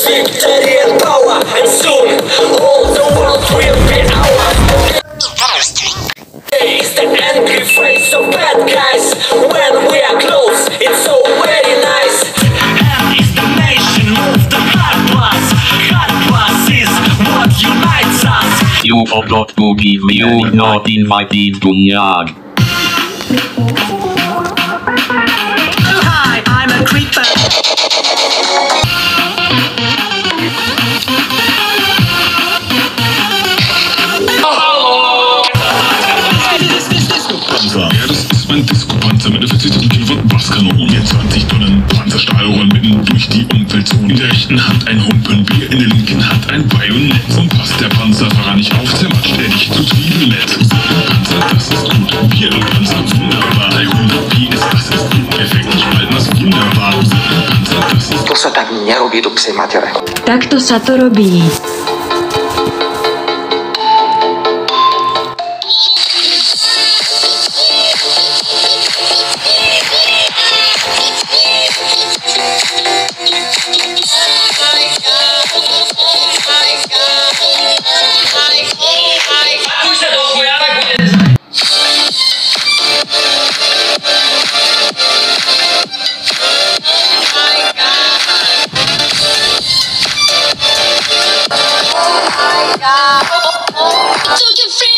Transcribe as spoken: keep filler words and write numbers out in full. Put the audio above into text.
victory and power, and soon all the world will be ours. It's the angry face of bad guys. When we are close, it's so very nice. And is the nation move the hard plus. Hard plus is what unites us. You forgot to give me you not invited to Nyag. Hi, I'm a creeper. Ja, das ist mein Disco-Panzer mit der vierzigtausend Kilowatt Basskanonen. Hier zwanzig Tonnen Panzerstahlrohren mitten durch die Umweltzone. In der rechten Hand ein Humpen Bier, in der linken Hand ein Bajonett. Und passt der Panzerfahrer nicht auf, zermatscht er dich zu Zwiebelett. So ein Panzer, das ist gut. Bier im Panzer, wunderbar. dreihundert Pi ist, das ist gut. Perfekt, ich halte das wunderbar. So ein Panzer, das ist... To sa tak nerobí do psej matere. Takto sa to robí. Took a free